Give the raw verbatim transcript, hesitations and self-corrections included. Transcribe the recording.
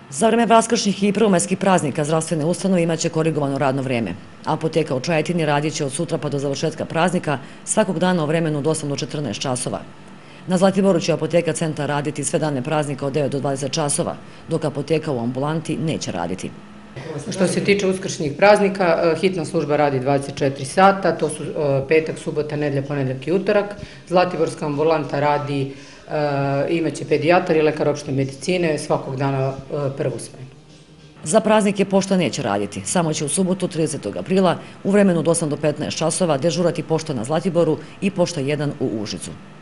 Za vreme vaskršnjih i prvomajskih praznika zdravstvene ustanove imaće korigovano radno vreme. Apoteka u Čajetini radit će od sutra pa do završetka praznika svakog dana u vremenu od osam do četrnaest časova. Na Zlatiboru će apoteka centar raditi sve dane praznika od devet do dvadeset časova, dok apoteka u ambulanti neće raditi. Što se tiče uskršnjih praznika, hitna služba radi dvadeset četiri sata, to su petak, subota, nedelja, ponedjeljak i utorak. Zlatiborska ambulanta radi, imaće pedijatar i lekar opšte medicine svakog dana prvu smenu. Za praznike pošta neće raditi, samo će u subotu tridesetog aprila u vremenu od osam do petnaest časova dežurati pošta na Zlatiboru i pošta jedan u Užicu.